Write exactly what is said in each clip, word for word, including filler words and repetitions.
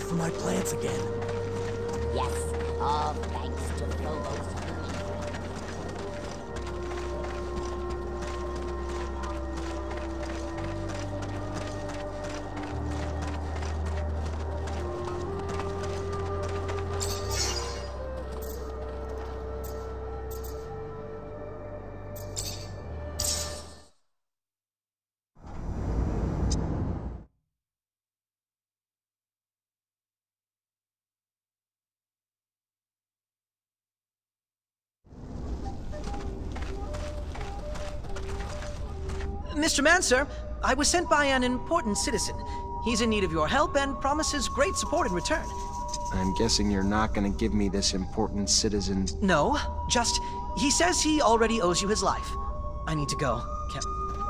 for my plants again. Yes, all thanks to Phobos. Mister Mancer, I was sent by an important citizen. He's in need of your help and promises great support in return. I'm guessing you're not gonna give me this important citizen's... No, just, he says he already owes you his life. I need to go. Can't...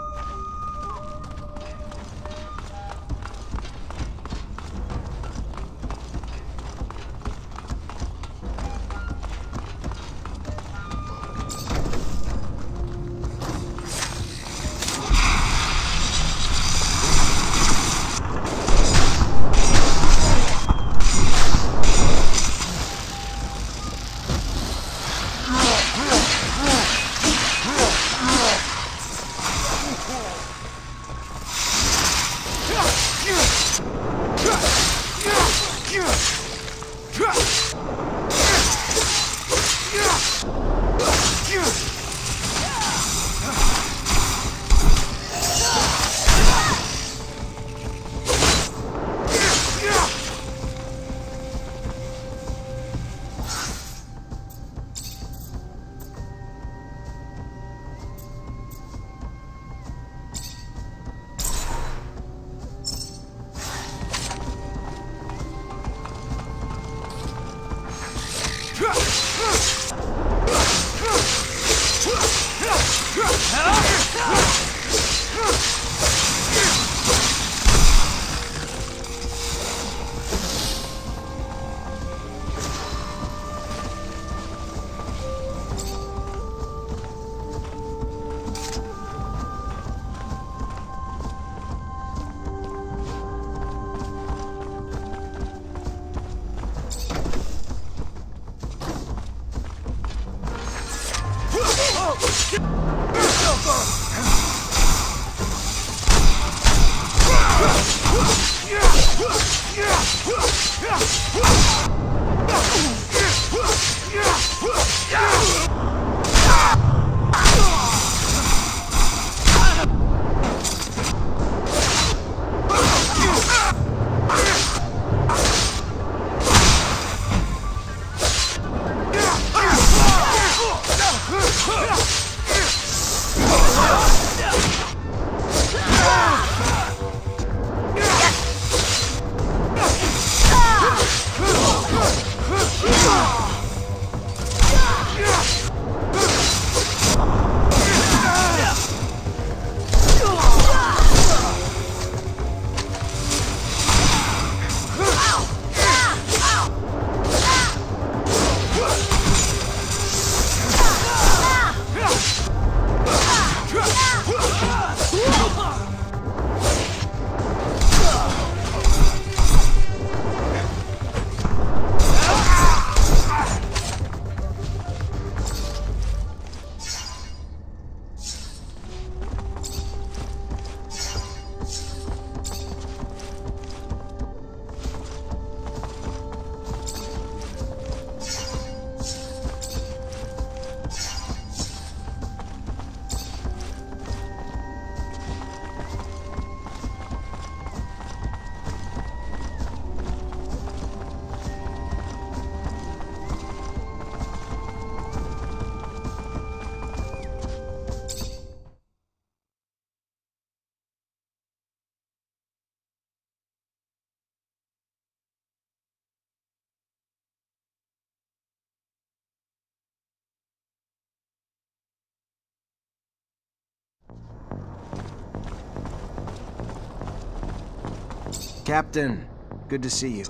Captain, good to see you.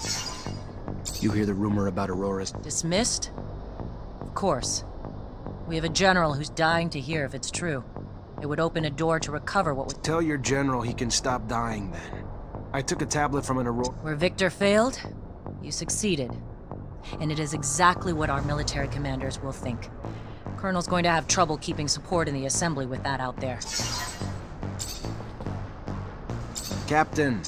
You hear the rumor about Aurora's... Dismissed? Of course. We have a general who's dying to hear if it's true. It would open a door to recover what was... Tell your general he can stop dying then. I took a tablet from an Aurora... Where Victor failed, You succeeded. And it is exactly what our military commanders will think. Colonel's going to have trouble keeping support in the assembly with that out there. Captain.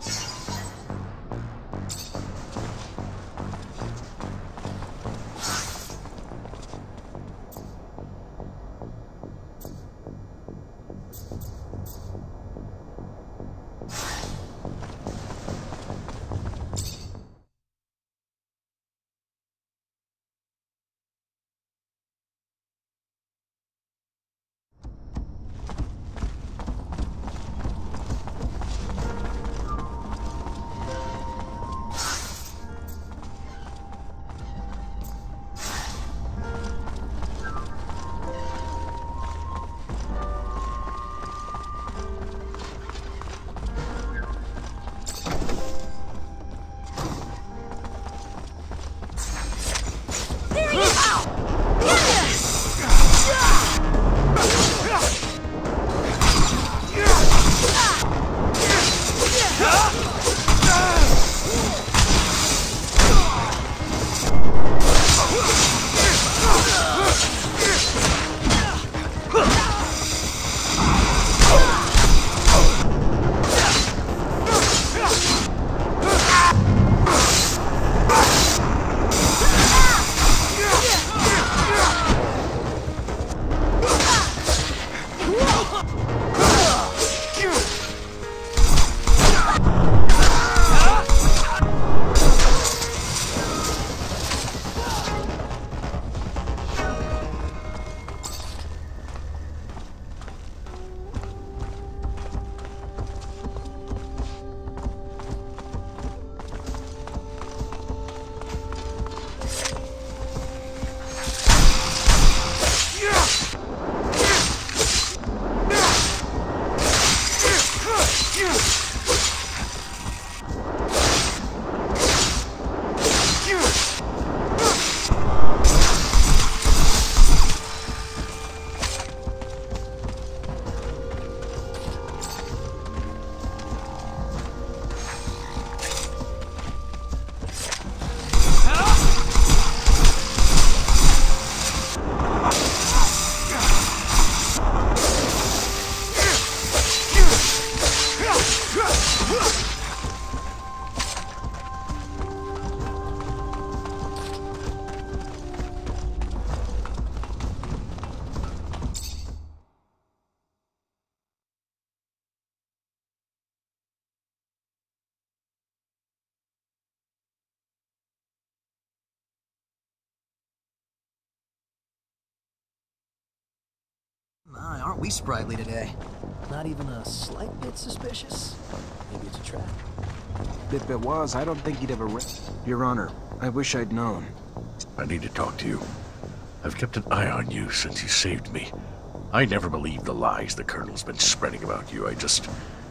My, aren't we sprightly today? Not even a slight bit suspicious? Maybe it's a trap. If it was, I don't think he'd ever re- Your Honor, I wish I'd known. I need to talk to you. I've kept an eye on you since you saved me. I never believed the lies the Colonel's been spreading about you. I just...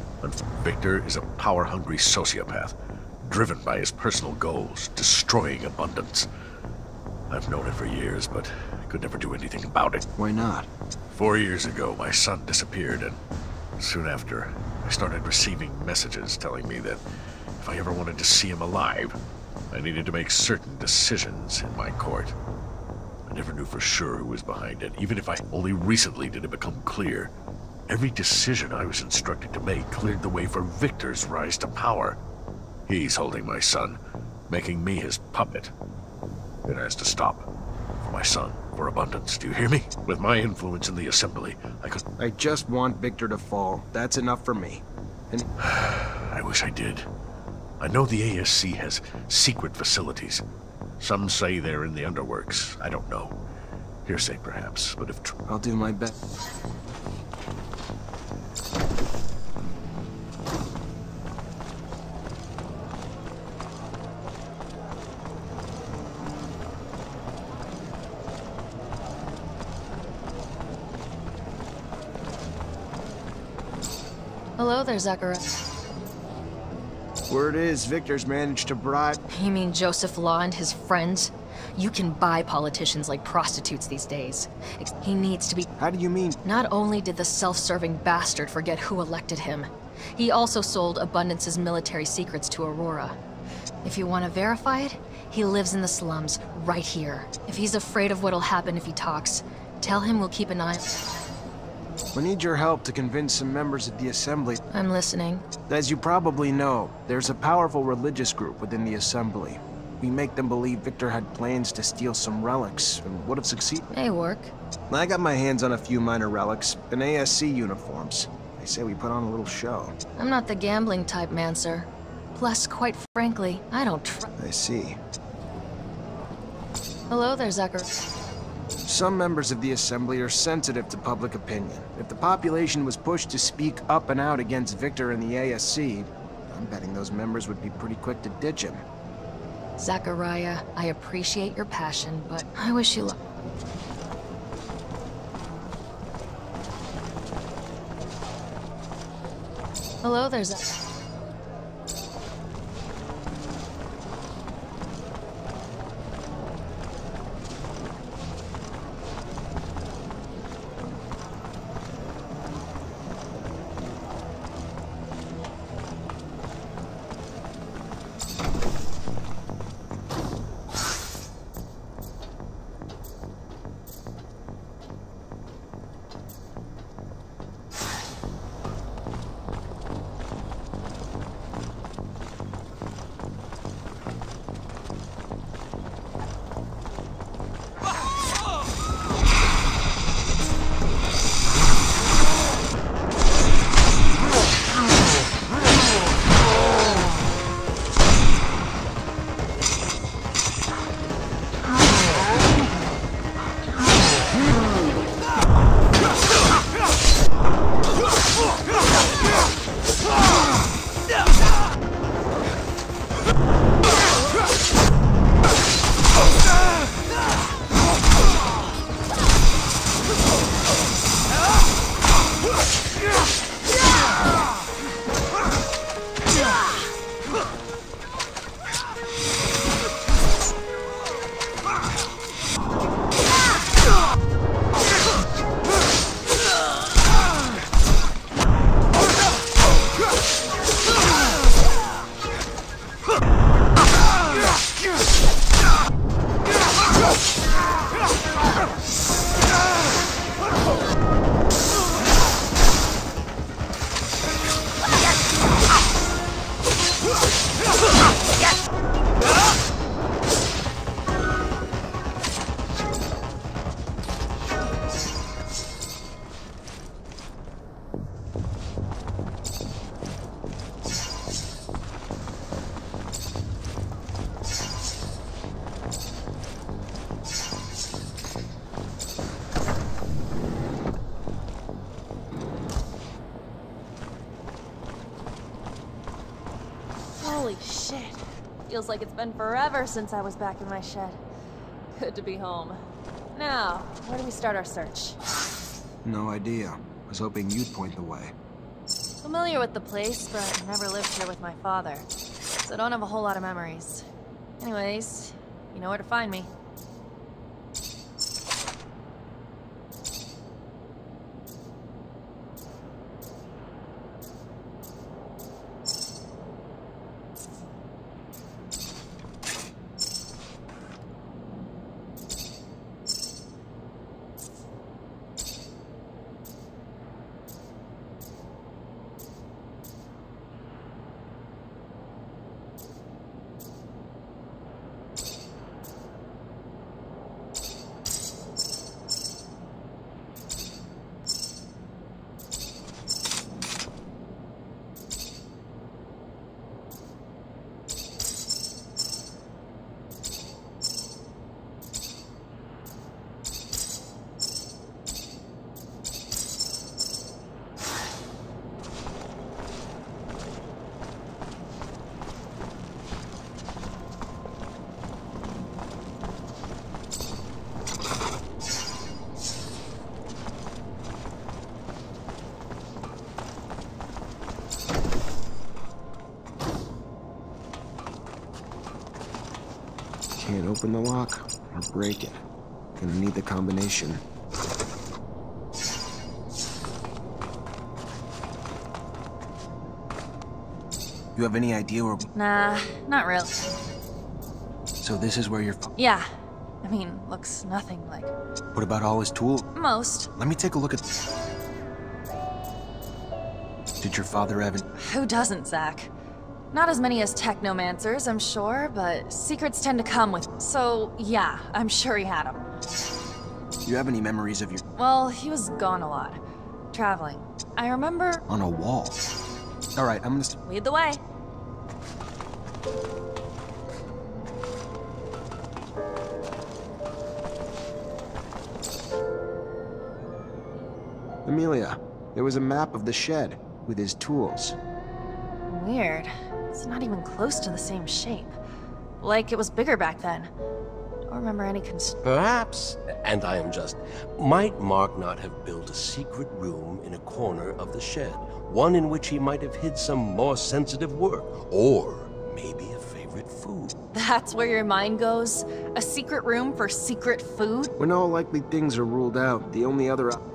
Victor is a power-hungry sociopath, driven by his personal goals, destroying abundance. I've known it for years, but I could never do anything about it. Why not? Four years ago, my son disappeared, and soon after, I started receiving messages telling me that if I ever wanted to see him alive, I needed to make certain decisions in my court. I never knew for sure who was behind it, even if I only recently did it become clear. Every decision I was instructed to make cleared the way for Victor's rise to power. He's holding my son, making me his puppet. It has to stop. For my son, for abundance, do you hear me? With my influence in the Assembly, I could... I just want Victor to fall. That's enough for me. And... I wish I did. I know the A S C has secret facilities. Some say they're in the underworks. I don't know. Hearsay, perhaps, but if... Tr I'll do my best. Hello there, Zachariah. Word is, Victor's managed to bribe... You mean Joseph Law and his friends? You can buy politicians like prostitutes these days. He needs to be... How do you mean? Not only did the self-serving bastard forget who elected him, he also sold Abundance's military secrets to Aurora. If you want to verify it, He lives in the slums, right here. If he's afraid of what'll happen if he talks, tell him we'll keep an eye. We need your help to convince some members of the Assembly. I'm listening. As you probably know, there's a powerful religious group within the Assembly. We make them believe Victor had plans to steal some relics, and would have succeeded. May work. I got my hands on a few minor relics, and A S C uniforms. They say we put on a little show. I'm not the gambling type, Mancer. Plus, quite frankly, I don't tr- I see. Hello there, Zucker. Some members of the Assembly are sensitive to public opinion. If the population was pushed to speak up and out against Victor and the A S C, I'm betting those members would be pretty quick to ditch him. Zachariah, I appreciate your passion, but I wish you luck. Hello there, Zach. Holy shit. Feels like it's been forever since I was back in my shed. Good to be home. Now, where do we start our search? No idea. Was hoping you'd point the way. Familiar with the place, but never lived here with my father. So I don't have a whole lot of memories. Anyways, you know where to find me. Can't open the lock or break it. Gonna need the combination. You have any idea where... Nah, not really. So this is where you're... Yeah. I mean, looks nothing like... What about all his tools? most. Let me take a look at... Did your father have... Who doesn't, Zach? Not as many as Technomancers, I'm sure, but secrets tend to come with... So, yeah, I'm sure he had them. Do you have any memories of your... Well, he was gone a lot. Traveling. I remember... On a wall? Alright, I'm gonna... St Lead the way. Amelia, there was a map of the shed with his tools. Weird. It's not even close to the same shape. Like it was bigger back then. Don't remember any cons- Perhaps, and I am just, might Mark not have built a secret room in a corner of the shed? One in which he might have hid some more sensitive work, or maybe a favorite food. That's where your mind goes? A secret room for secret food? When all likely things are ruled out, the only other... op-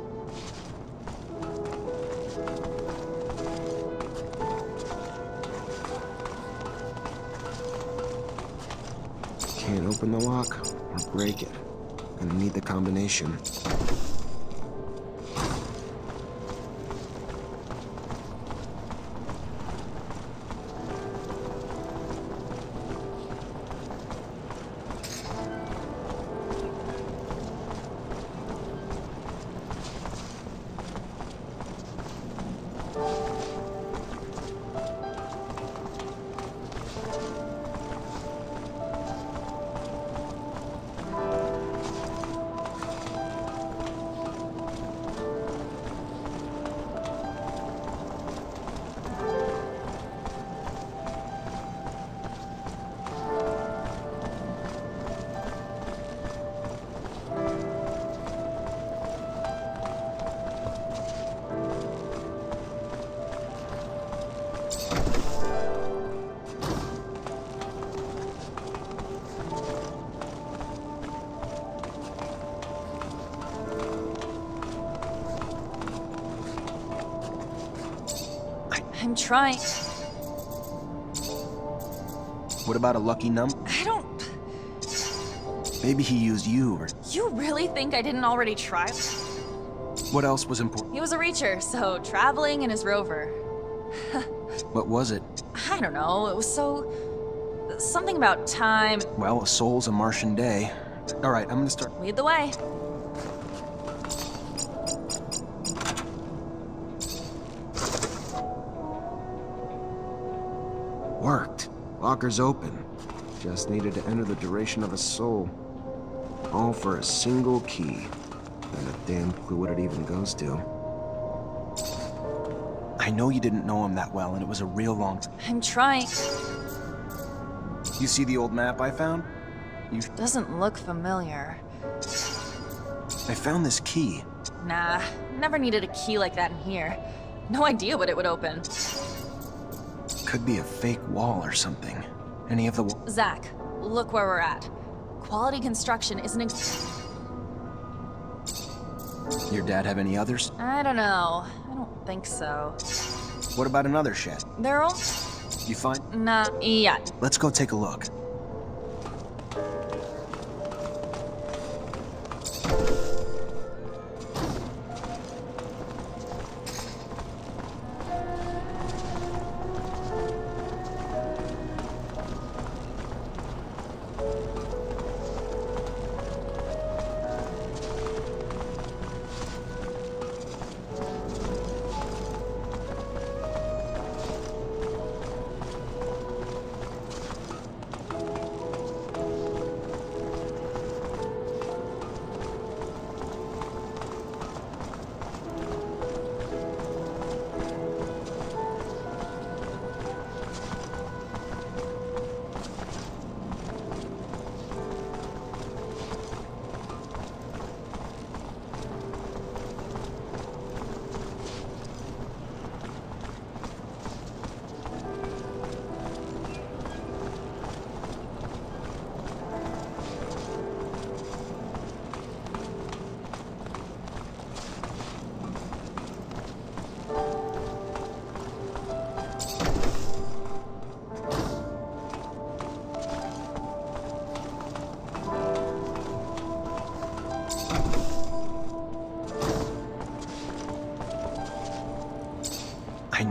Can't open the lock or break it. Gonna need the combination. I'm trying. What about a lucky number? I don't... Maybe he used you, or... You really think I didn't already try? What else was important? He was a reacher, so traveling in his rover. What was it? I don't know, it was so... Something about time. Well, a soul's a Martian day. Alright, I'm gonna start... Lead the way. Worked. Locker's open. Just needed to enter the duration of a soul. All for a single key. And a damn clue what it even goes to. I know you didn't know him that well, and it was a real long time. I'm trying. You see the old map I found? You... Doesn't look familiar. I found this key. Nah, never needed a key like that in here. No idea what it would open. Could be a fake wall or something. Any of the... Zach, look where we're at. Quality construction isn't ex- Your dad have any others? I don't know. I don't think so. What about another shed? They're all... You find... Nah, yeah. Let's go take a look.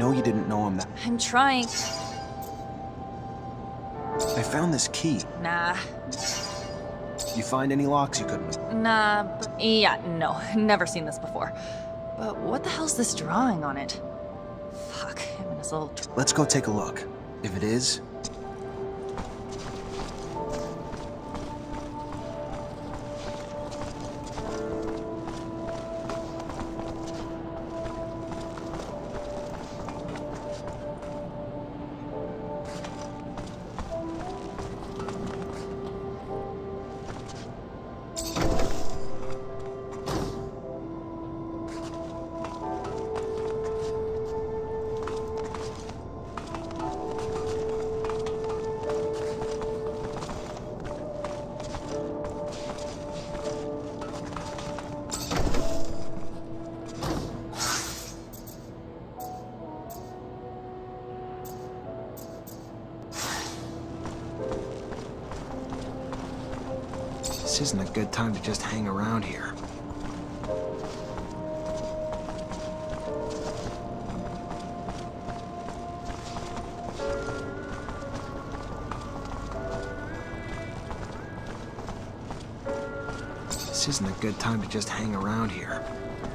know you didn't know him that... I'm trying. I found this key. Nah. You find any locks you couldn't... Nah, but yeah, no. Never seen this before. But what the hell's this drawing on it? Fuck, him and his little... tr- Let's go take a look. If it is... This isn't a good time to just hang around here. This isn't a good time to just hang around here.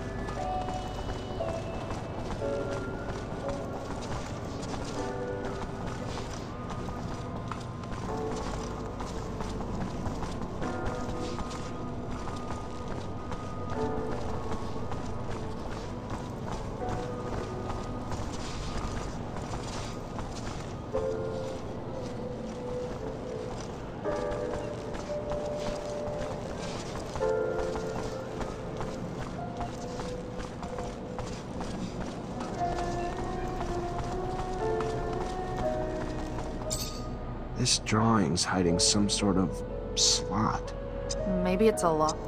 This drawing's hiding some sort of slot. Maybe it's a lock.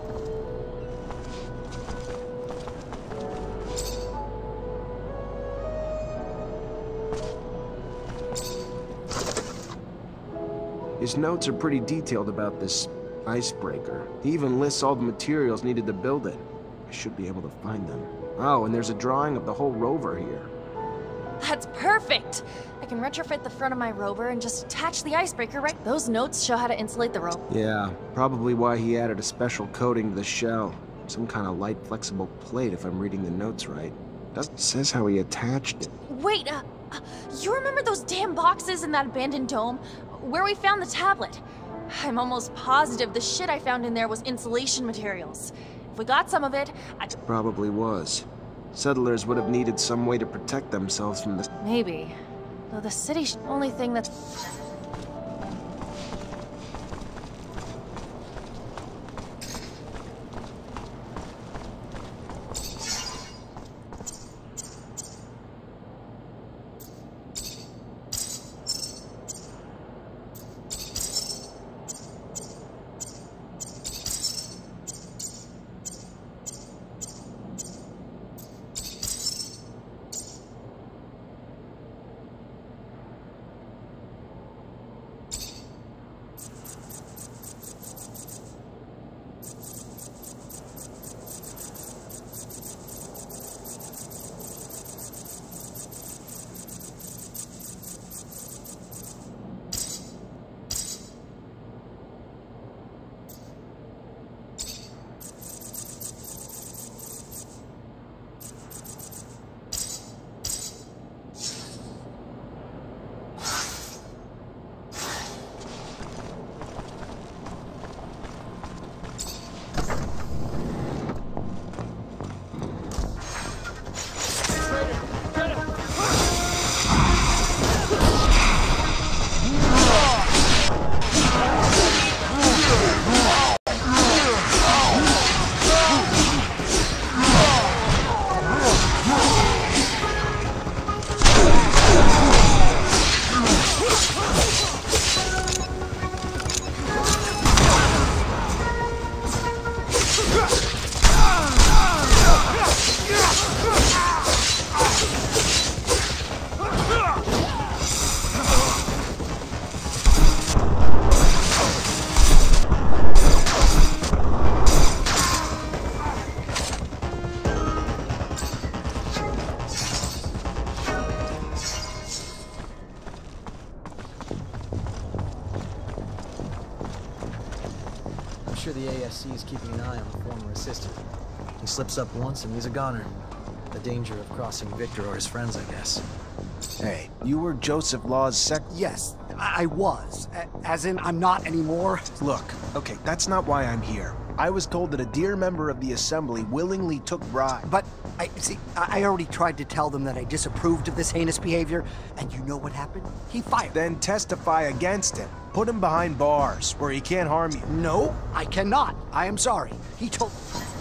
His notes are pretty detailed about this icebreaker. He even lists all the materials needed to build it. I should be able to find them. Oh, and there's a drawing of the whole rover here. That's perfect! I can retrofit the front of my rover and just attach the icebreaker right... Those notes show how to insulate the rover. Yeah, probably why he added a special coating to the shell. Some kind of light, flexible plate, if I'm reading the notes right. Doesn't says how he attached it. Wait, uh, uh, you remember those damn boxes in that abandoned dome? Where we found the tablet? I'm almost positive the shit I found in there was insulation materials. If we got some of it, I... Probably was. Settlers would have needed some way to protect themselves from the... Maybe. Though the city's only thing that's... sure the A S C is keeping an eye on the former assistant. He slips up once and he's a goner. The danger of crossing Victor or his friends, I guess. Hey, you were Joseph Law's sec- Yes, I, I was. A as in, I'm not anymore. Look, okay, that's not why I'm here. I was told that a dear member of the Assembly willingly took bribes. But, I see, I I already tried to tell them that I disapproved of this heinous behavior, and you know what happened? He fired. Then testify against him. Put him behind bars, where he can't harm you. No, I cannot. I am sorry. He told...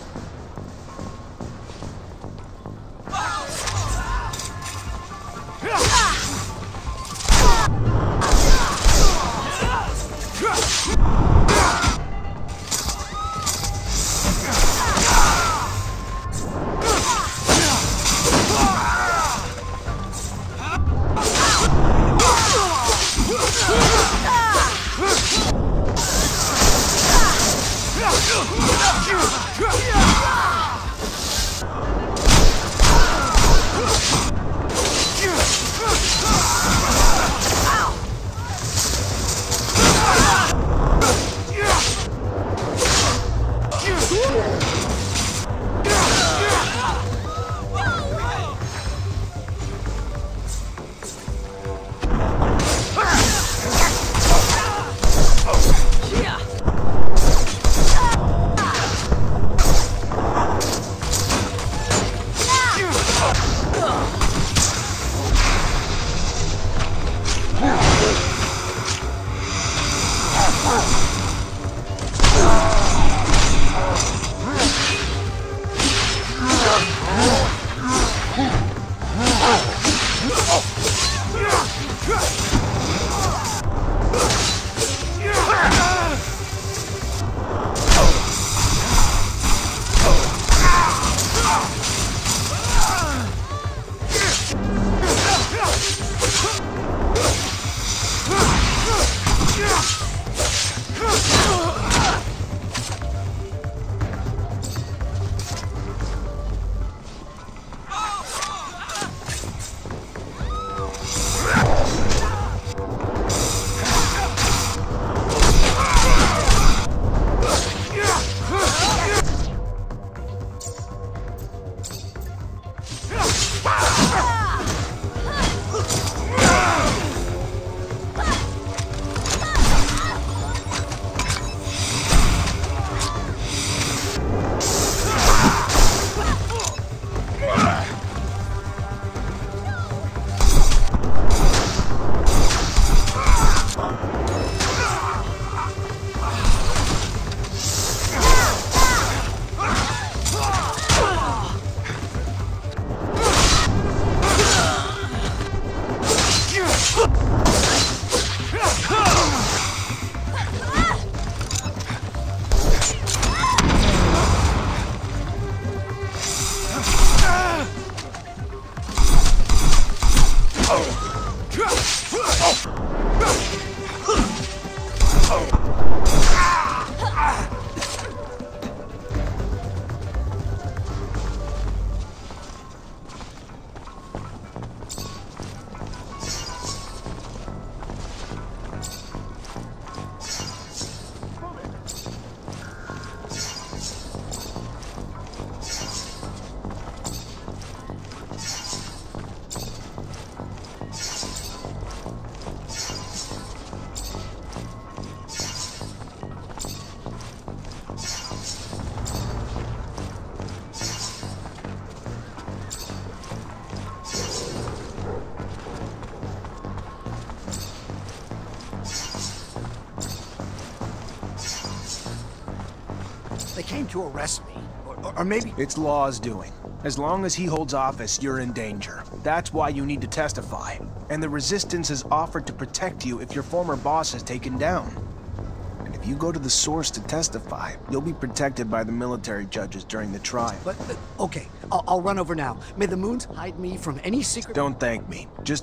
They came to arrest me. Or, or, or maybe... It's Law's doing. As long as he holds office, you're in danger. That's why you need to testify. And the Resistance has offered to protect you if your former boss is taken down. And if you go to the source to testify, you'll be protected by the military judges during the trial. But, uh, okay, I'll, I'll run over now. May the moons hide me from any secret... Don't thank me. Just...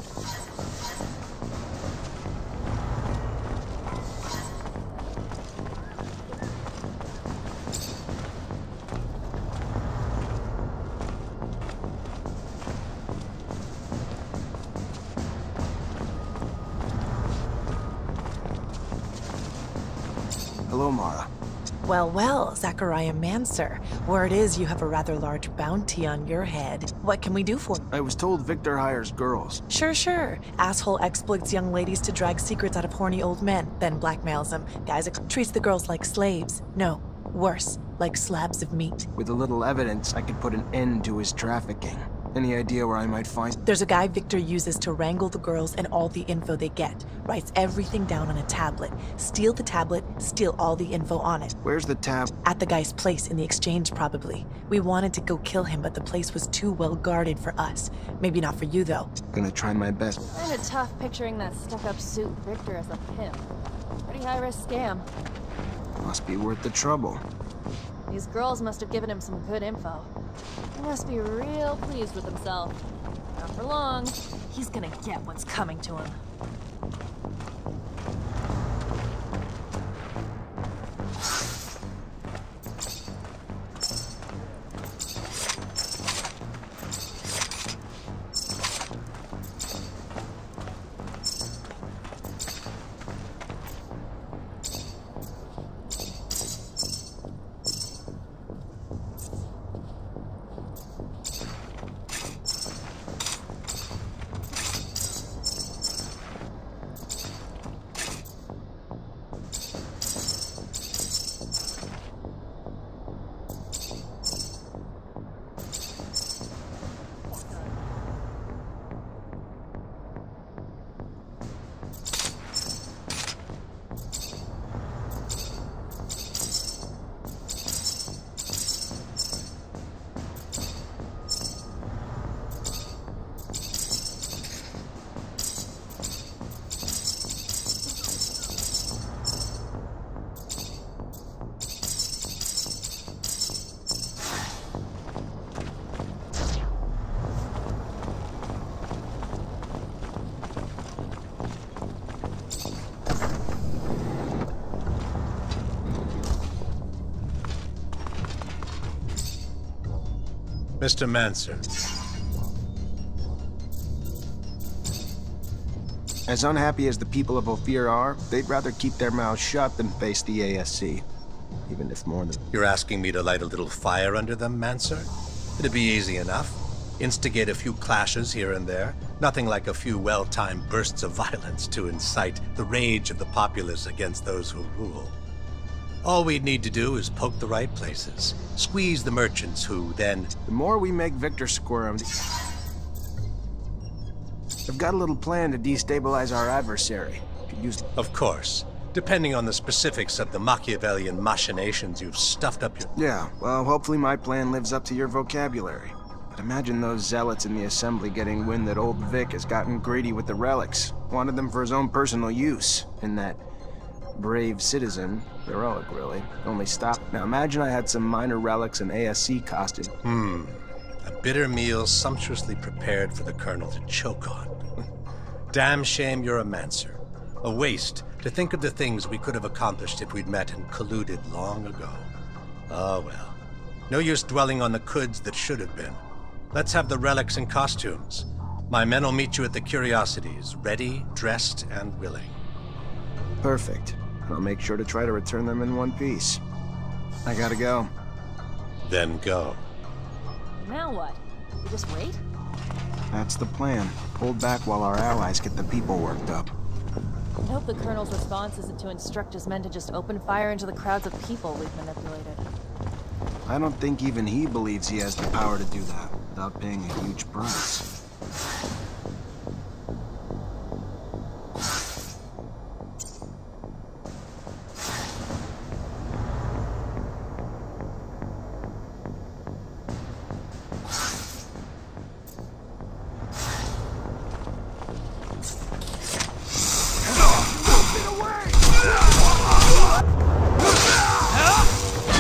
Hello, Mara. Well, well, Zachariah Mancer. Word is you have a rather large bounty on your head. What can we do for you? I was told Victor hires girls. Sure, sure. Asshole exploits young ladies to drag secrets out of horny old men, then blackmails them. Guys treats the girls like slaves. No, worse, like slabs of meat. With a little evidence, I could put an end to his trafficking. Any idea where I might find? There's a guy Victor uses to wrangle the girls and all the info they get. Writes everything down on a tablet. Steal the tablet, steal all the info on it. Where's the tab? At the guy's place in the exchange, probably. We wanted to go kill him, but the place was too well guarded for us. Maybe not for you, though. Gonna try my best. Kinda tough picturing that stuck-up suit Victor as a pimp. Pretty high-risk scam. Must be worth the trouble. These girls must have given him some good info. He must be real pleased with himself. Not for long. He's gonna get what's coming to him. Mister Mancer. As unhappy as the people of Ophir are, they'd rather keep their mouths shut than face the A S C. Even if more than... You're asking me to light a little fire under them, Mancer? It'd be easy enough. Instigate a few clashes here and there. Nothing like a few well-timed bursts of violence to incite the rage of the populace against those who rule. All we'd need to do is poke the right places. Squeeze the merchants who then... The more we make Victor squirm... I've got a little plan to destabilize our adversary. Could use... Of course. Depending on the specifics of the Machiavellian machinations you've stuffed up your... Yeah, well, hopefully my plan lives up to your vocabulary. But imagine those zealots in the Assembly getting wind that old Vic has gotten greedy with the relics. Wanted them for his own personal use. And that brave citizen, heroic really, only stopped. Now imagine I had some minor relics and A S C costume. Hmm. A bitter meal sumptuously prepared for the Colonel to choke on. Damn shame you're a Mancer. A waste to think of the things we could have accomplished if we'd met and colluded long ago. Oh well. No use dwelling on the coulds that should have been. Let's have the relics and costumes. My men will meet you at the Curiosities, ready, dressed, and willing. Perfect. I'll make sure to try to return them in one piece. I gotta go. Then go. Now what? You just wait? That's the plan. Hold back while our allies get the people worked up. I hope the Colonel's response isn't to instruct his men to just open fire into the crowds of people we've manipulated. I don't think even he believes he has the power to do that without paying a huge price.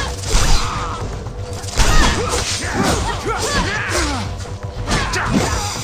Yeah!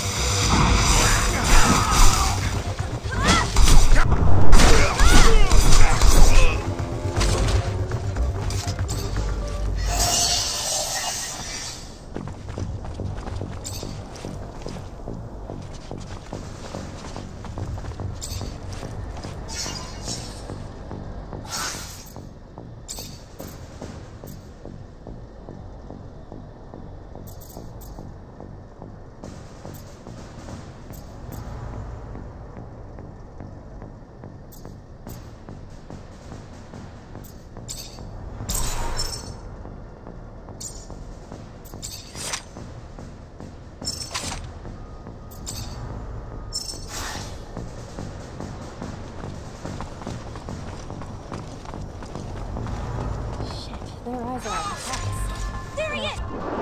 things are on purpose. There he is!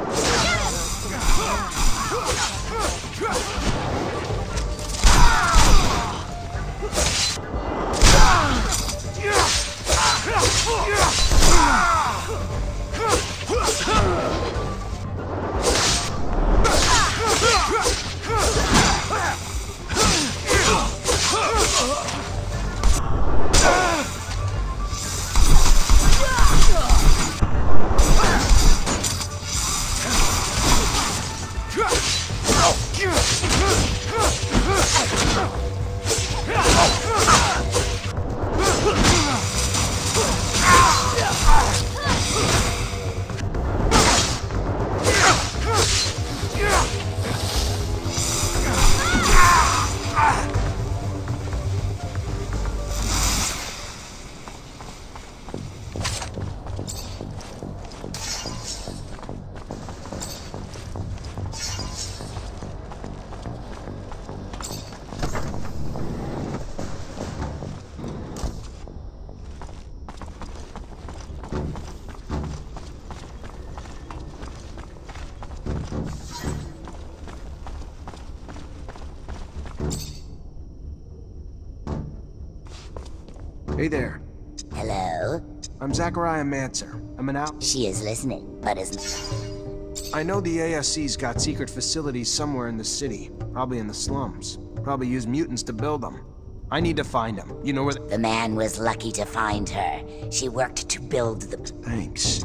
Hey there. Hello? I'm Zachariah Mancer. I'm an out- She is listening, but isn't. I know the A S C's got secret facilities somewhere in the city. Probably in the slums. Probably use mutants to build them. I need to find them. You know where the- The man was lucky to find her. She worked to build the... Thanks.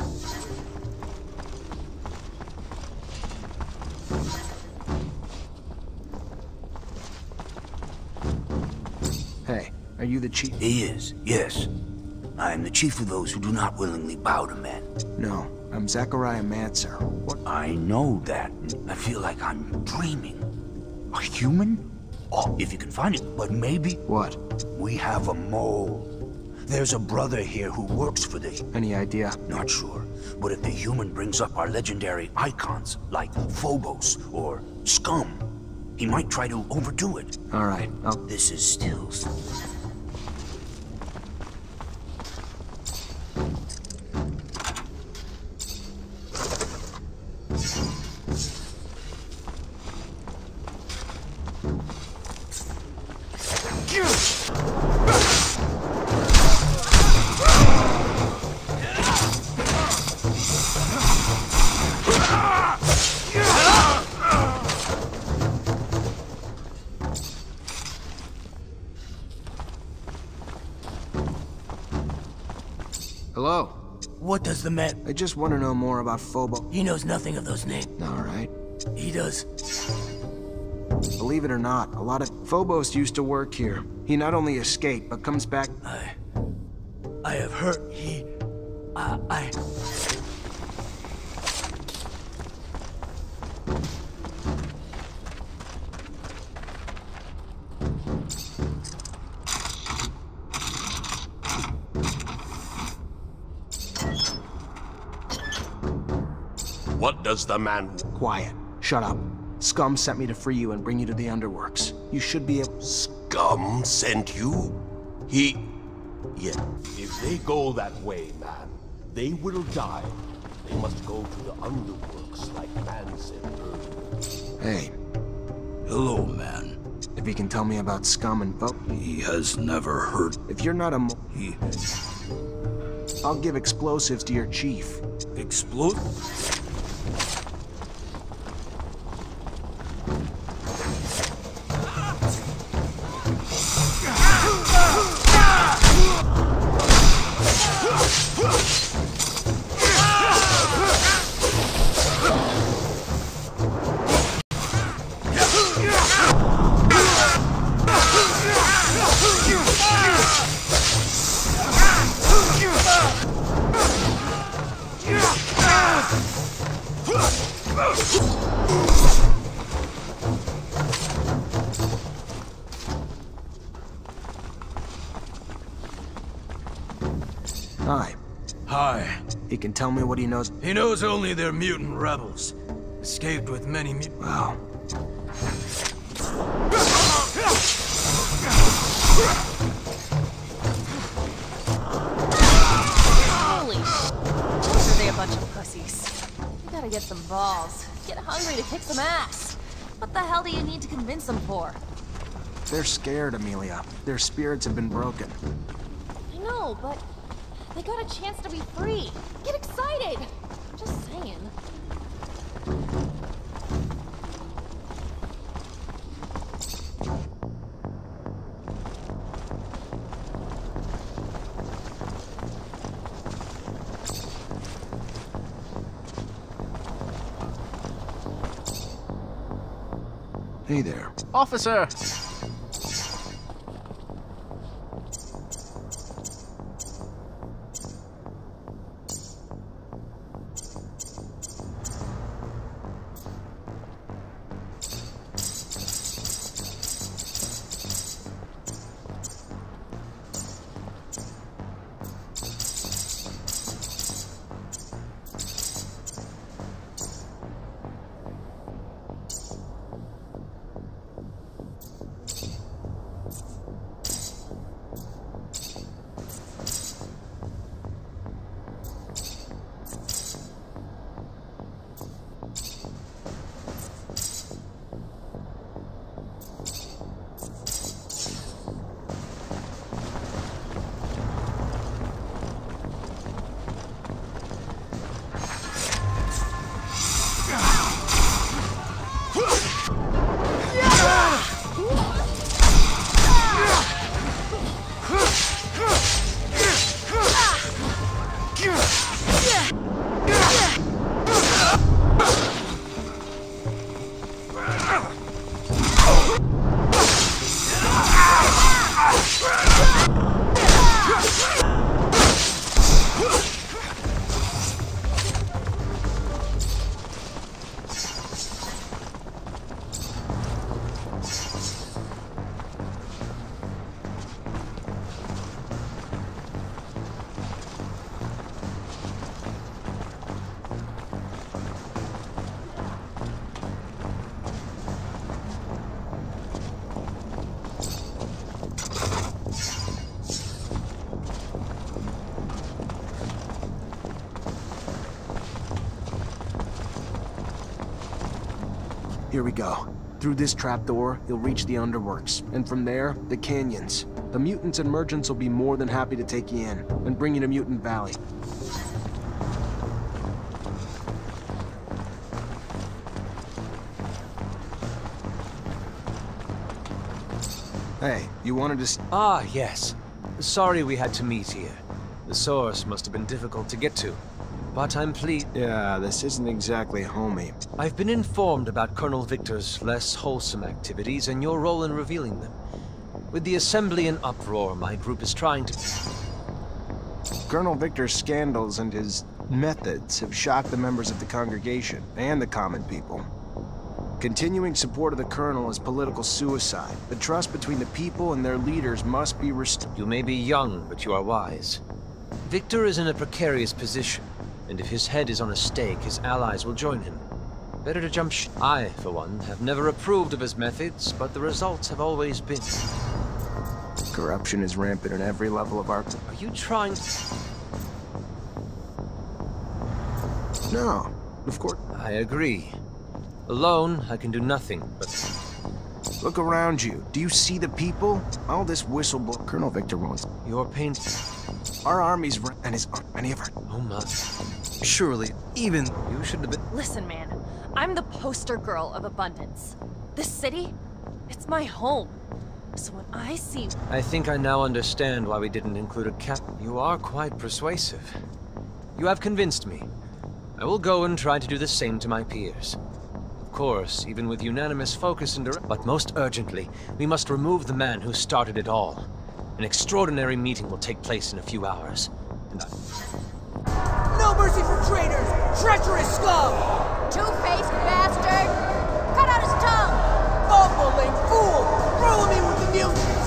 Hey, are you the chief? He is, yes. I am the chief of those who do not willingly bow to men. No, I'm Zachariah Mancer. What? I know that. I feel like I'm dreaming. A human? Oh, if you can find it, but maybe... What? We have a mole. There's a brother here who works for the... Any idea? Not sure. But if the human brings up our legendary icons, like Phobos or Scum, he might try to overdo it. All right, I'll... This is Stills. Hello? What does the man... I just want to know more about Phobo. He knows nothing of those names. All right. He does. Believe it or not, a lot of... Phobos used to work here. He not only escaped, but comes back... I... I have heard he... I... I... What does the man... Quiet. Shut up. Scum sent me to free you and bring you to the Underworks. You should be able... Scum sent you? He... Yeah. If they go that way, man, they will die. They must go to the Underworks, like man said earlier. Hey. Hello, man. If you can tell me about Scum and Pho... He has never heard... If you're not a... Mo He... I'll give explosives to your chief. Explode? Hi. Hi. He can tell me what he knows. He knows only they're mutant rebels. Escaped with many mu- Wow. Holy sh! Are they a bunch get some balls. Get hungry to kick some ass. What the hell do you need to convince them for? They're scared, Amelia. Their spirits have been broken. I know, but they got a chance to be free. Get excited! Just saying. Hey there. Officer! Here we go. Through this trapdoor, you'll reach the underworks, and from there, the canyons. The mutants and merchants will be more than happy to take you in, and bring you to Mutant Valley. Hey, you wanted to s- Ah, yes. Sorry we had to meet here. The source must have been difficult to get to. But I'm pleased. Yeah, this isn't exactly homey. I've been informed about Colonel Victor's less wholesome activities and your role in revealing them. With the Assembly in uproar, my group is trying to... Colonel Victor's scandals and his methods have shocked the members of the congregation and the common people. Continuing support of the Colonel is political suicide. The trust between the people and their leaders must be restored. You may be young, but you are wise. Victor is in a precarious position. And if his head is on a stake, his allies will join him. Better to jump sh- I, for one, have never approved of his methods, but the results have always been... Corruption is rampant at every level of our... Are you trying to... No, of course... I agree. Alone, I can do nothing, but... Look around you. Do you see the people? All this whistleblower... Colonel Victor wants... Your pain... Our army's... And his... Many of our... Oh my... Surely, even... You should have been... Listen, man. I'm the poster girl of abundance. This city, it's my home. So when I see... I think I now understand why we didn't include a cap... You are quite persuasive. You have convinced me. I will go and try to do the same to my peers. Of course, even with unanimous focus and direct... But most urgently, we must remove the man who started it all. An extraordinary meeting will take place in a few hours. And I... No mercy for traitors! Treacherous scum! Two-faced bastard! Cut out his tongue! Bumbling fool! Throw him in with the mutants!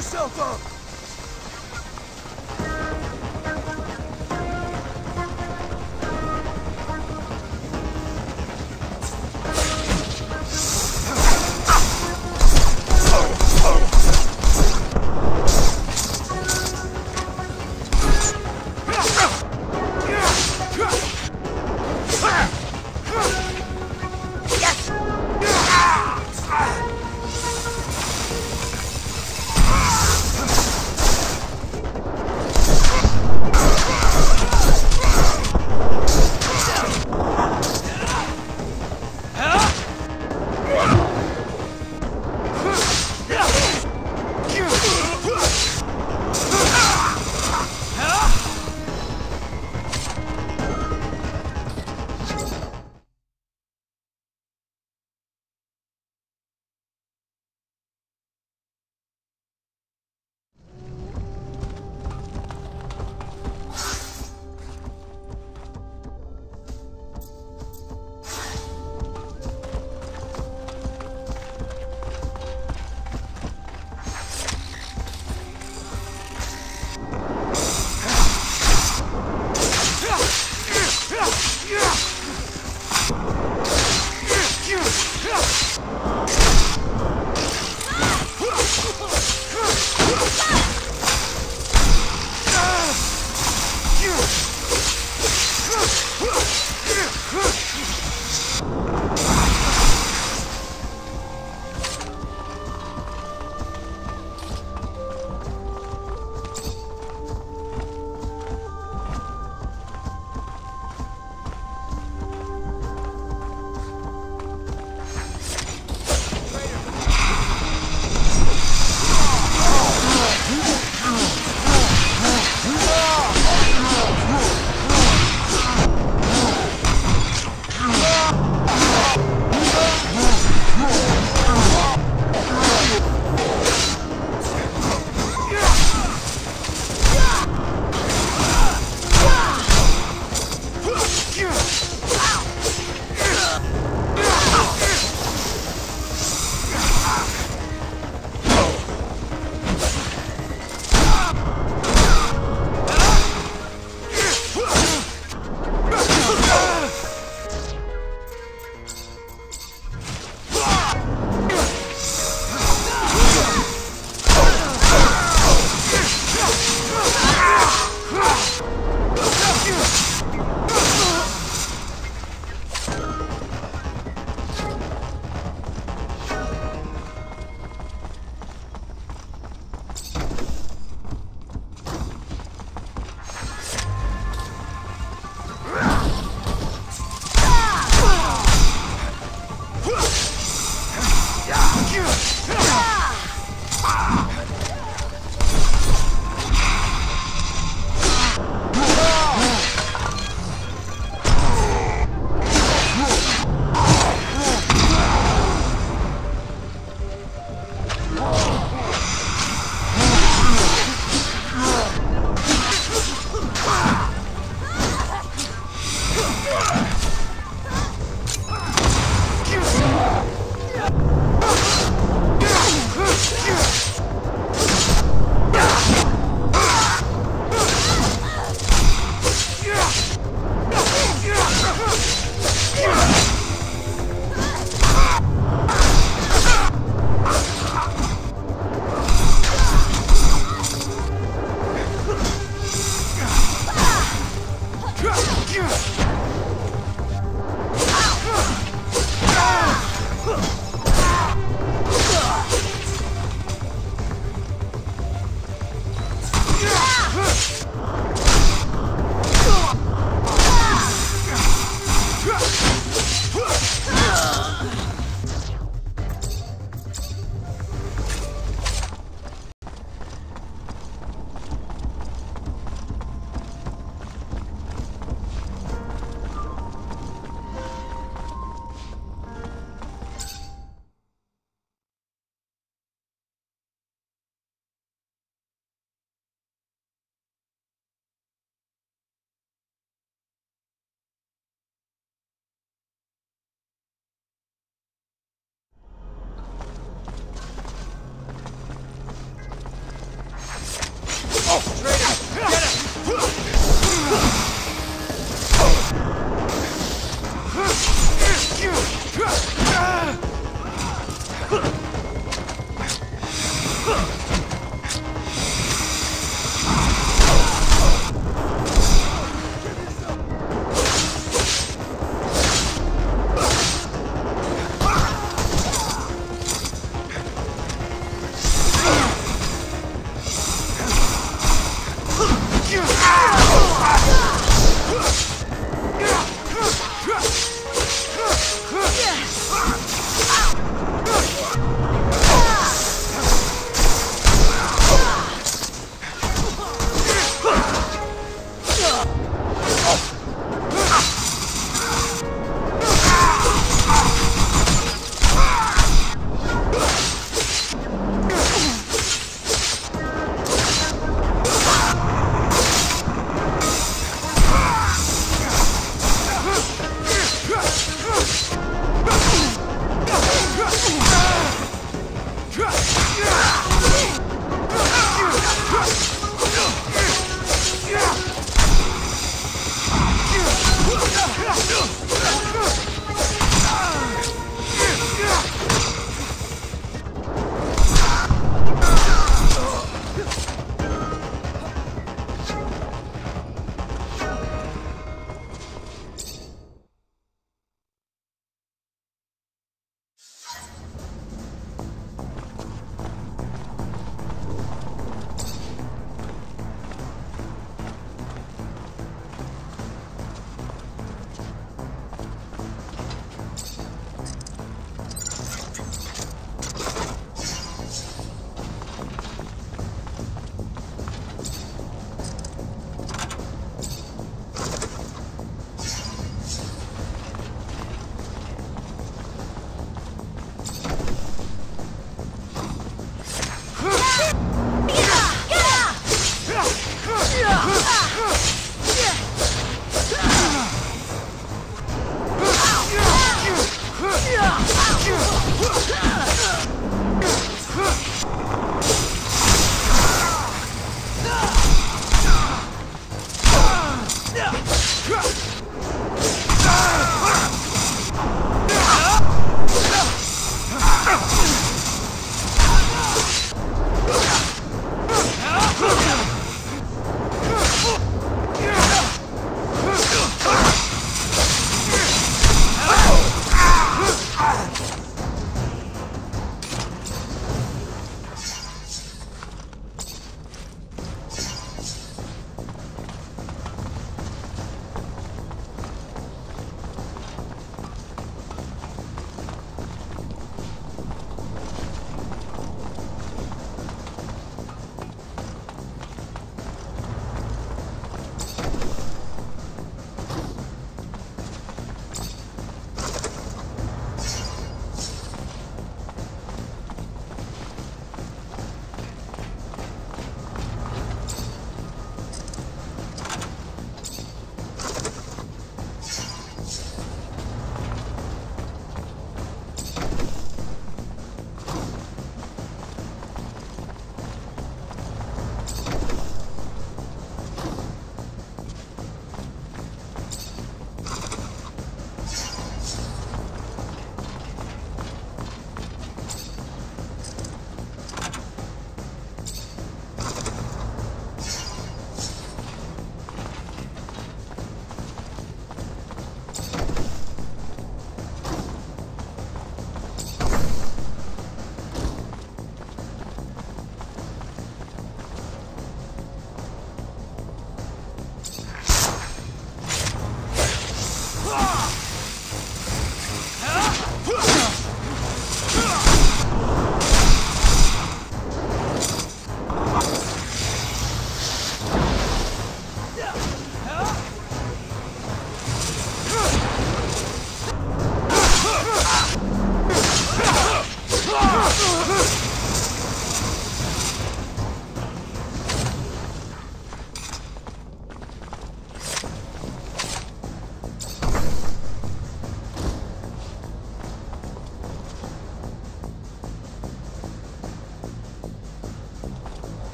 yourself up!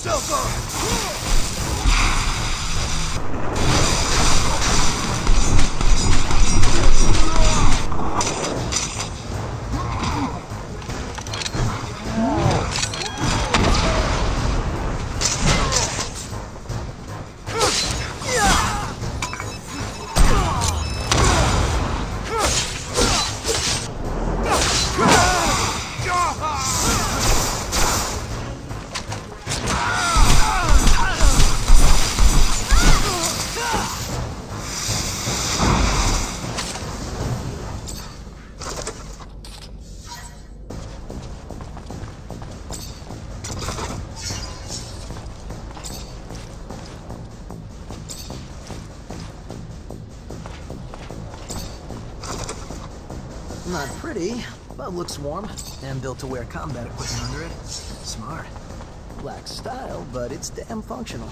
yourself up! Not pretty, but looks warm, and built to wear combat equipment under it. Smart. Black style, but it's damn functional.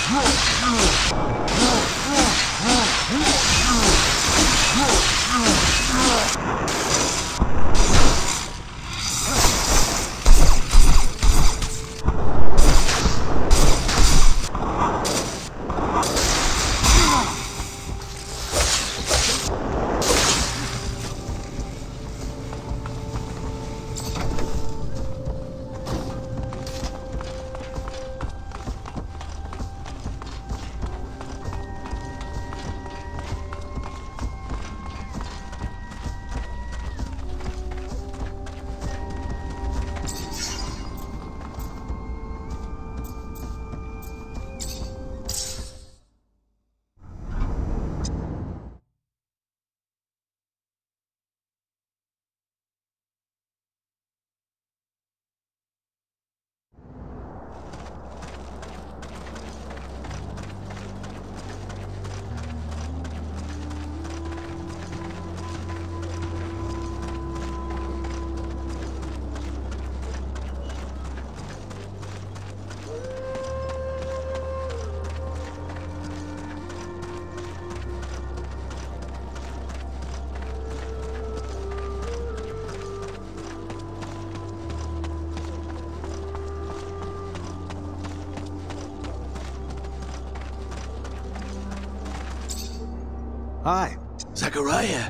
Hi. Zachariah!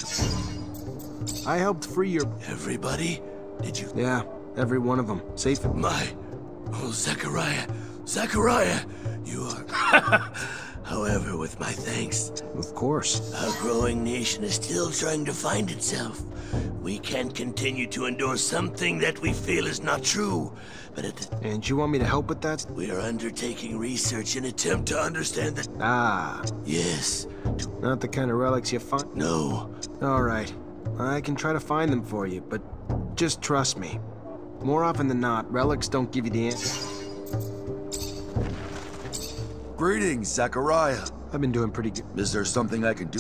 I helped free your... Everybody? Did you... Yeah, every one of them. Safe and... My... Oh, Zachariah! Zachariah! You are... However, with my thanks... Of course. Our growing nation is still trying to find itself. We can't continue to endure something that we feel is not true. But at the... And you want me to help with that? We are undertaking research in attempt to understand the... Ah. Yes. Not the kind of relics you find? No. All right. I can try to find them for you, but just trust me. More often than not, relics don't give you the answer. Greetings, Zachariah. I've been doing pretty good. Is there something I can do?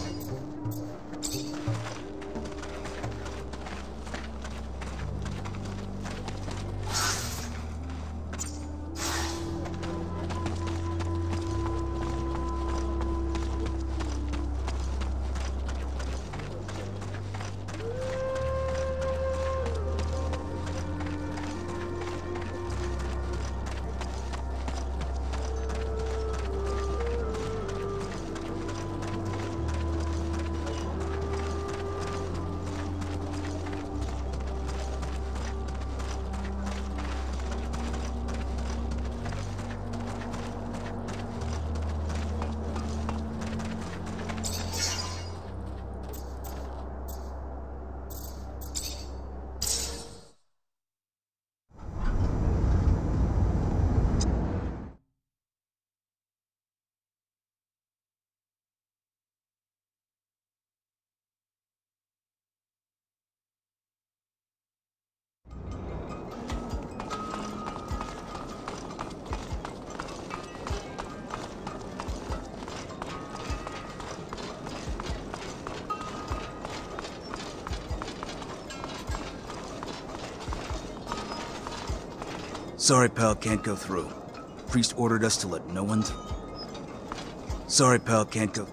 Sorry, pal, can't go through. Priest ordered us to let no one through. Sorry, pal, can't go...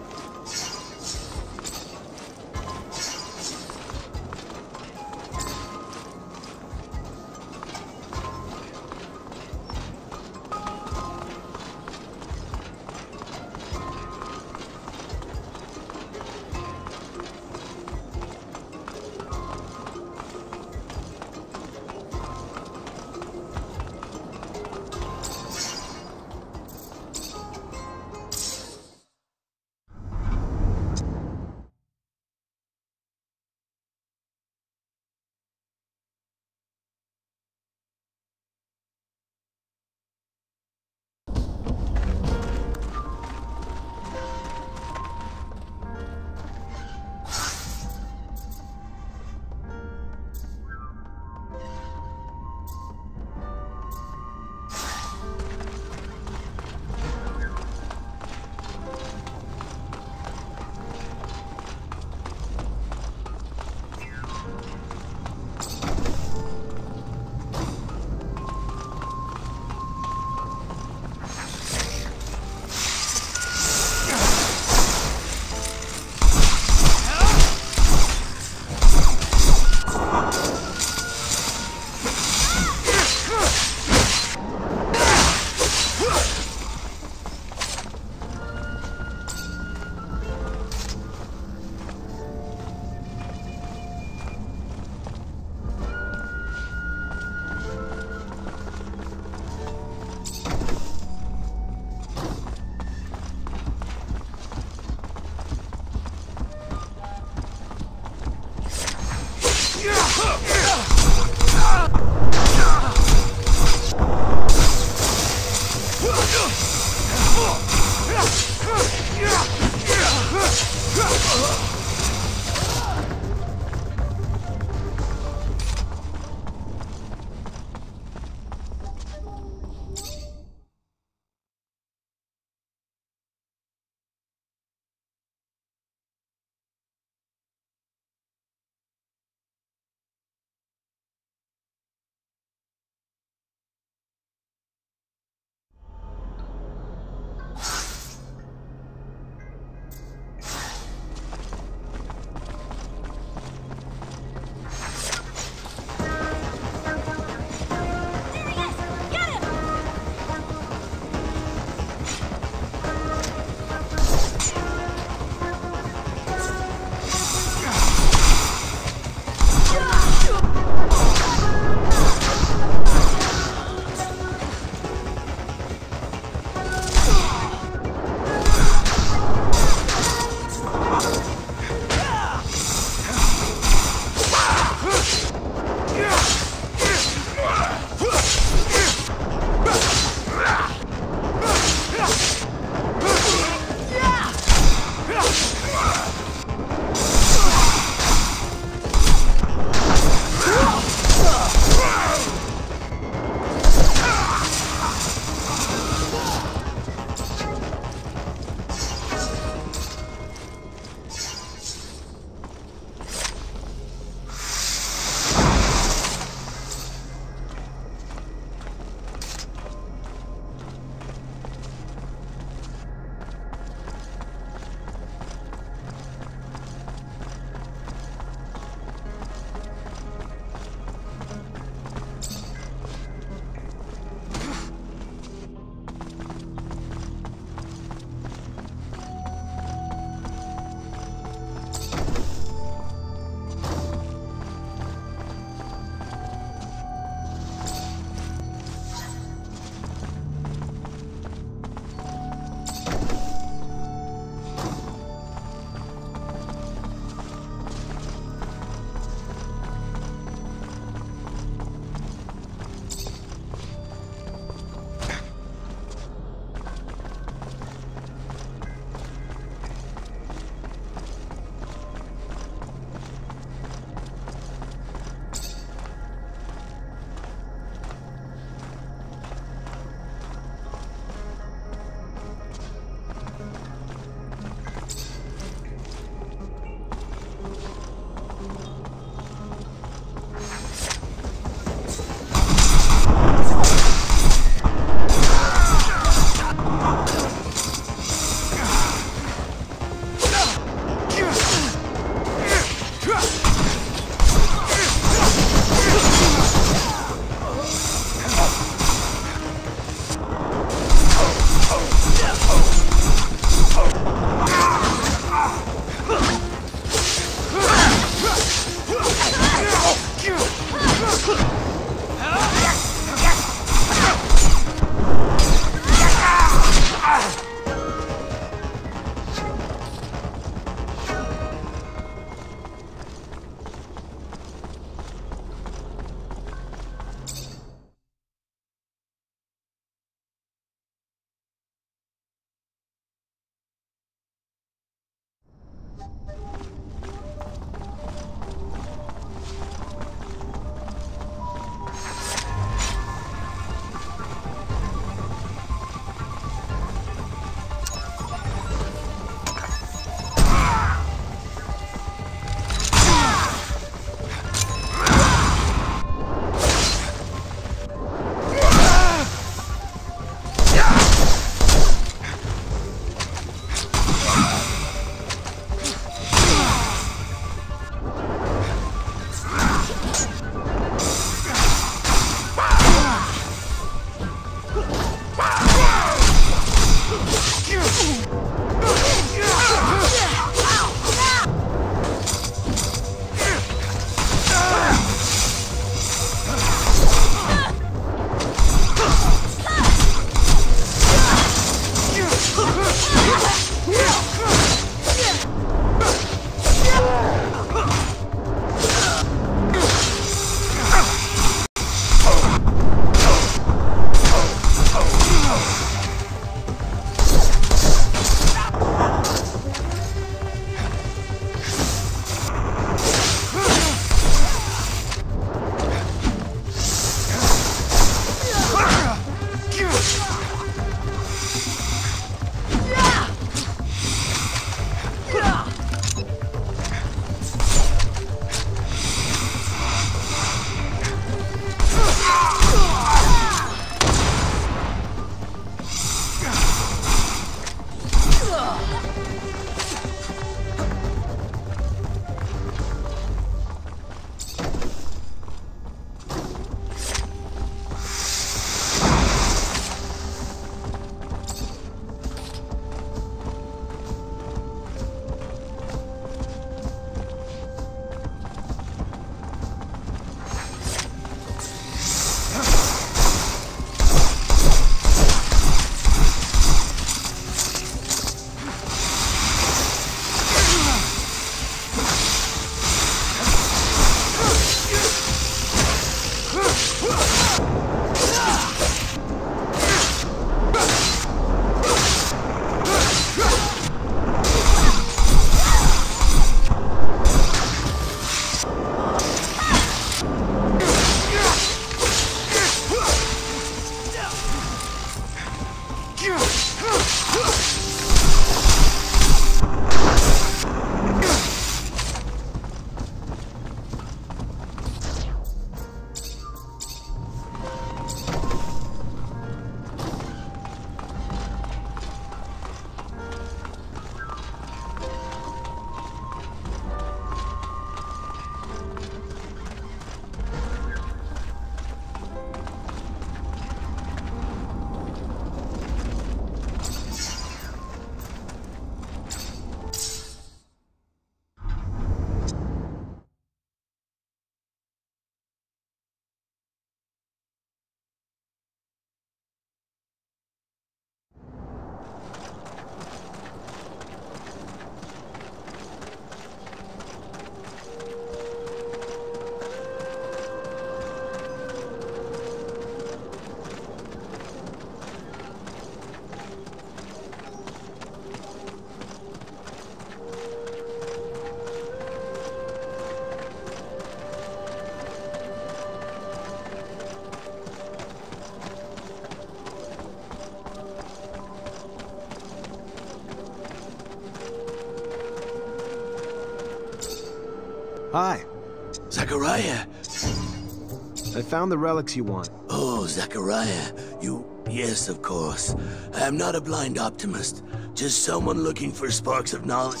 Hi. Zachariah! I found the relics you want. Oh, Zachariah. You... Yes, of course. I am not a blind optimist. Just someone looking for sparks of knowledge.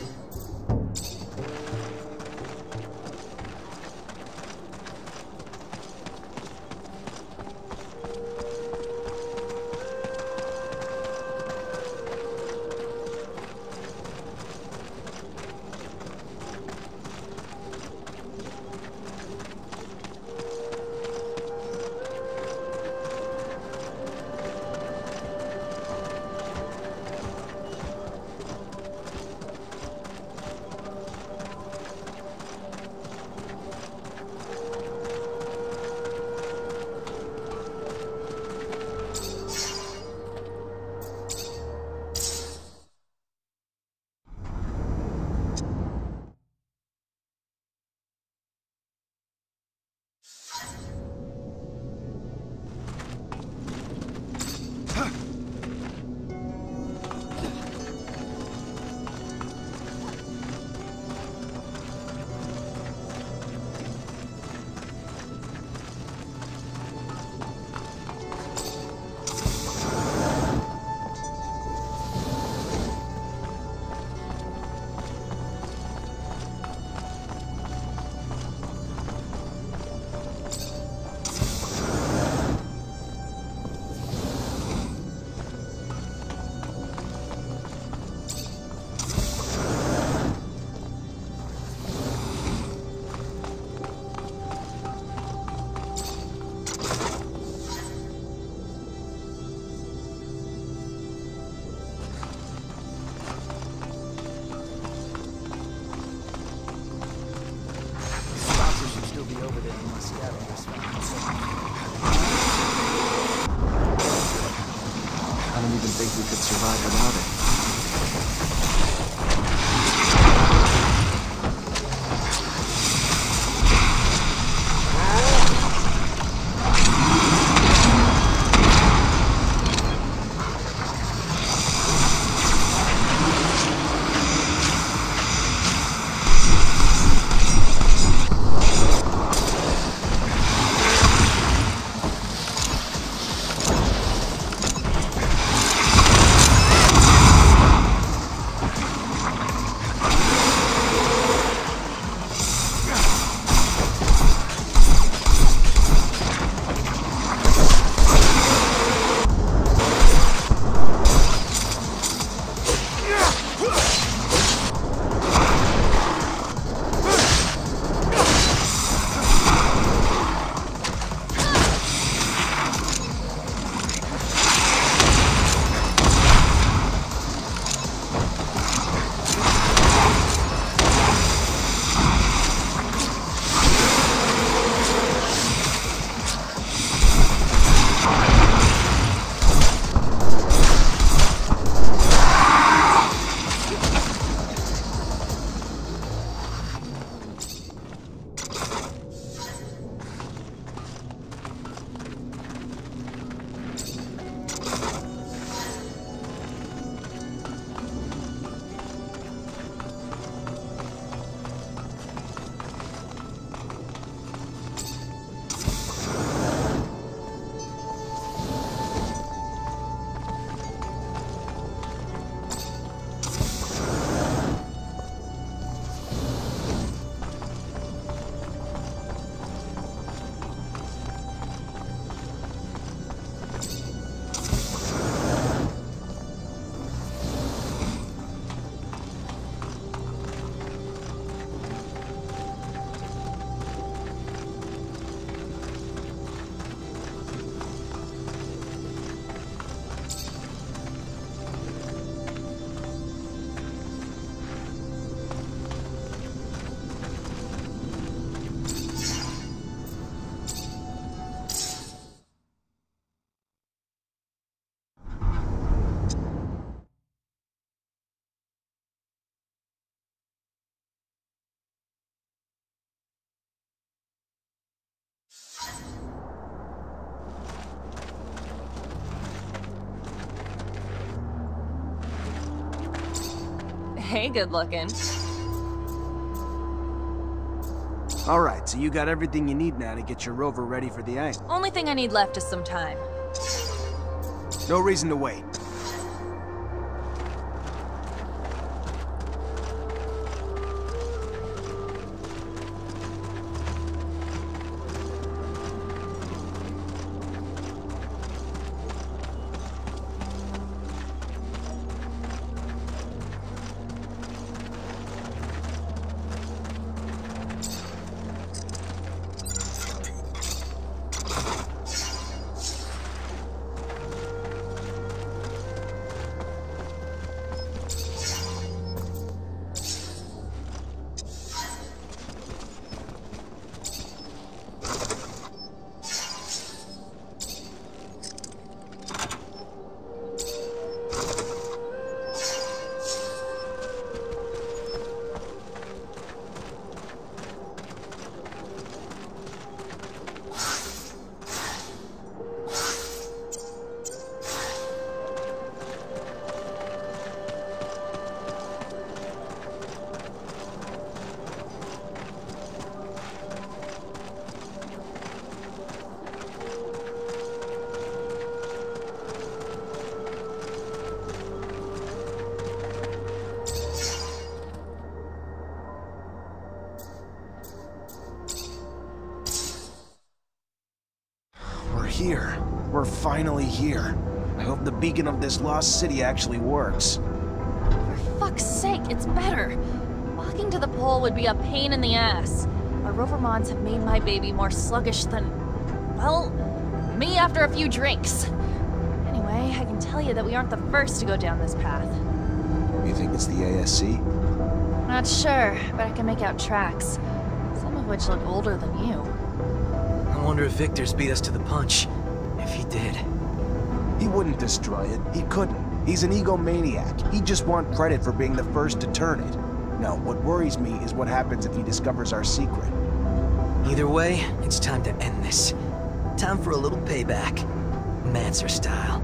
I don't even think we could survive without it. Hey, good looking. Alright, so you got everything you need now to get your rover ready for the aim. Only thing I need left is some time. No reason to wait. Here. We're finally here. I hope the beacon of this lost city actually works. For fuck's sake, it's better. Walking to the pole would be a pain in the ass. Our rover mods have made my baby more sluggish than, well, me after a few drinks. Anyway, I can tell you that we aren't the first to go down this path. You think it's the A S C? Not sure, but I can make out tracks. Some of which look older than you. I wonder if Victor's beat us to the punch. If he did. He wouldn't destroy it. He couldn't. He's an egomaniac. He'd just want credit for being the first to turn it. No, what worries me is what happens if he discovers our secret. Either way, it's time to end this. Time for a little payback. Mancer style.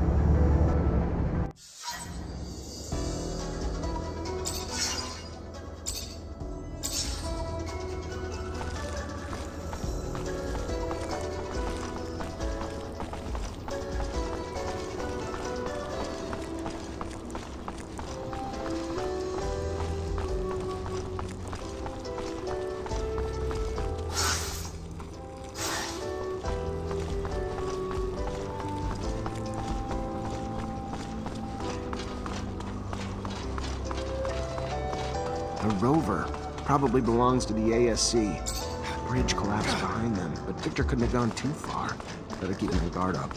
The rover probably belongs to the A S C. Bridge collapsed behind them, but Victor couldn't have gone too far. Better keep my guard up.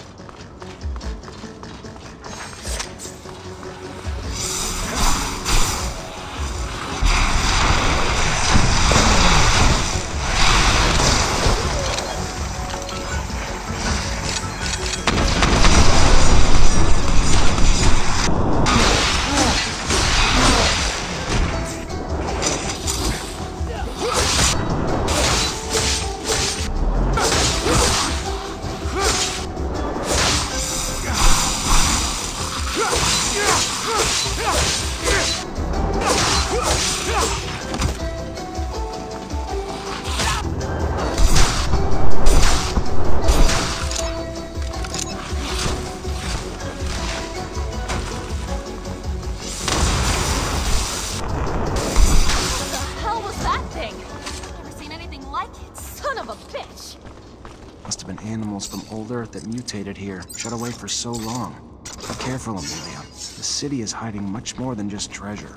Animals from old Earth that mutated here, shut away for so long. Be careful, Amelia. The city is hiding much more than just treasure.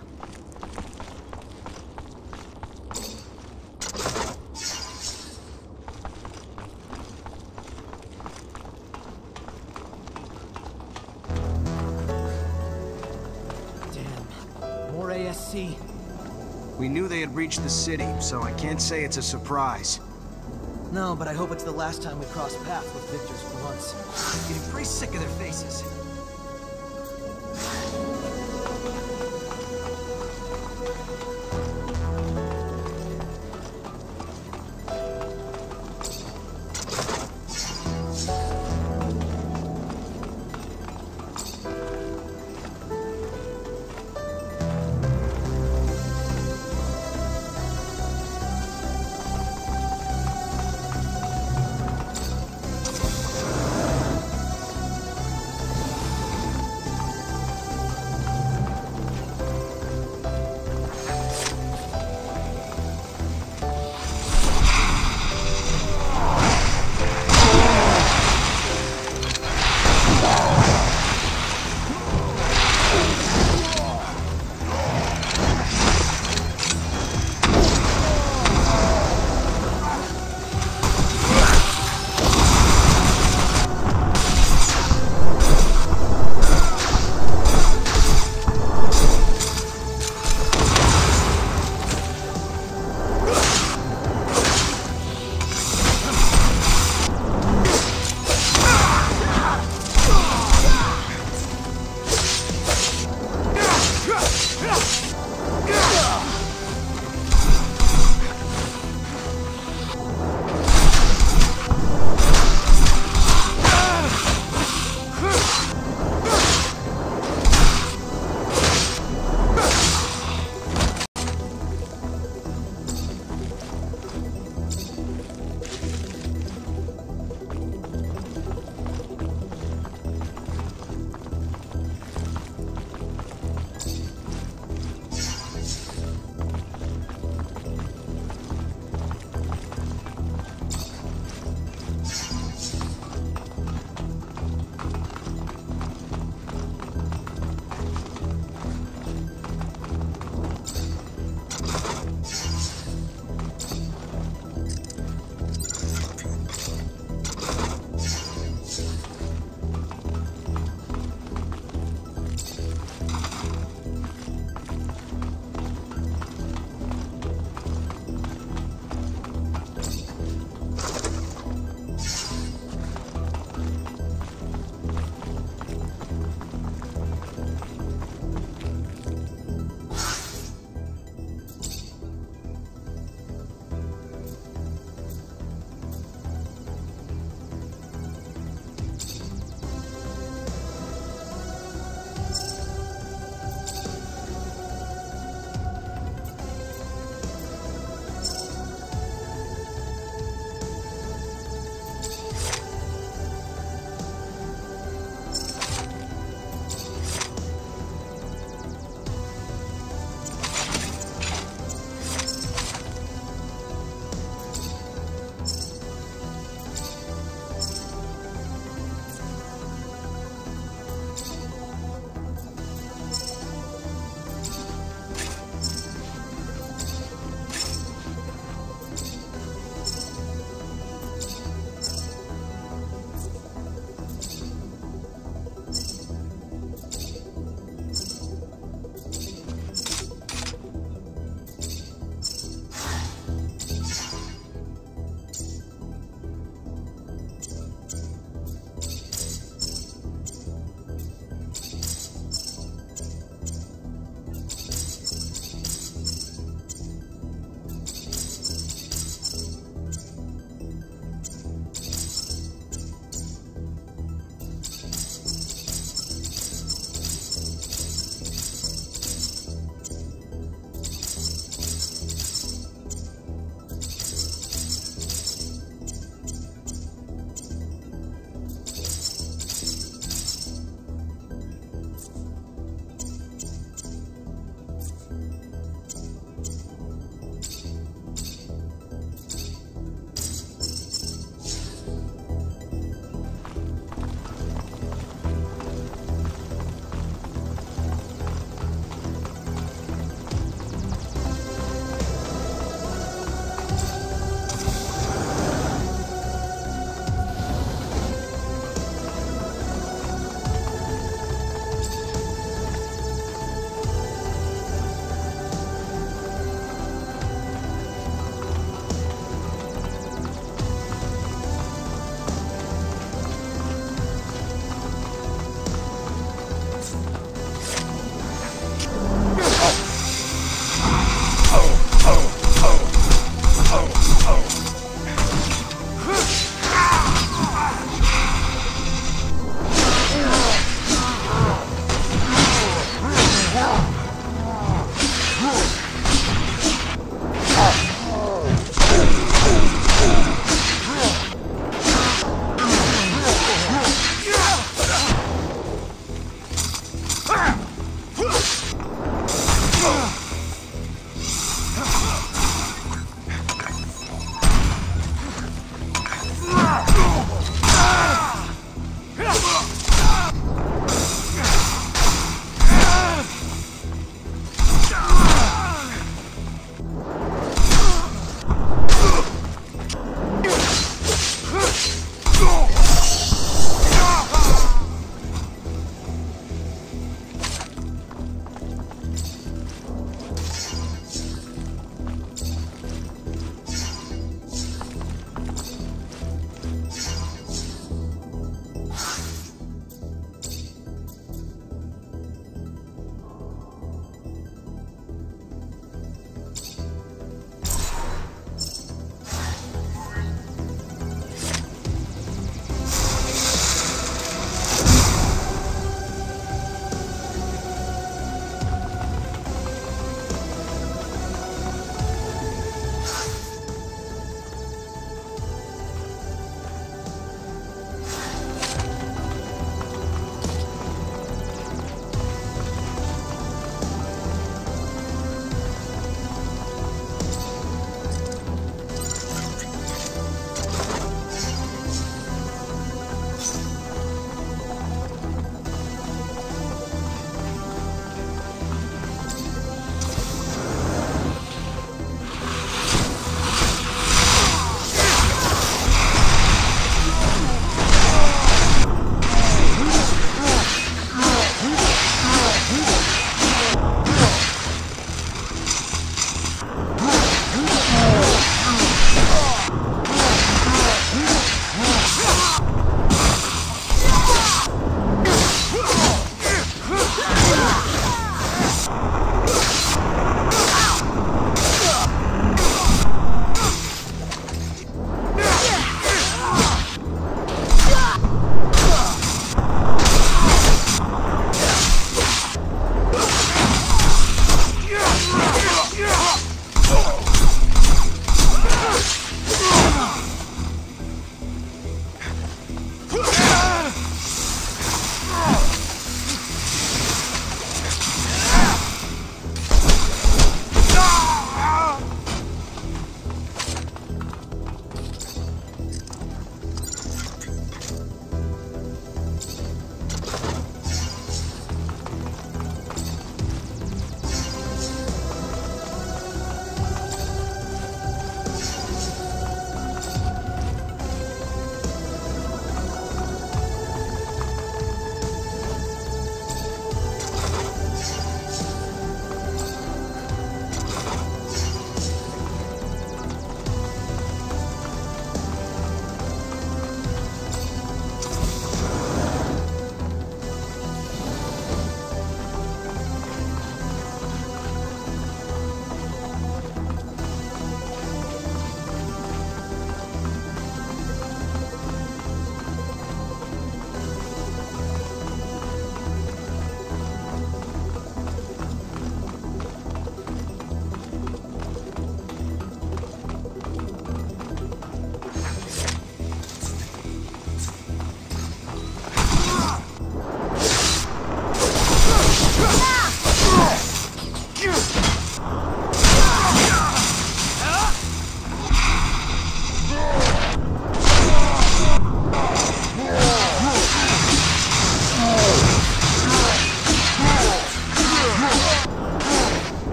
Damn. More A S C. We knew they had reached the city, so I can't say it's a surprise. No, but I hope it's the last time we cross paths with Victor's grunts. I'm getting pretty sick of their faces.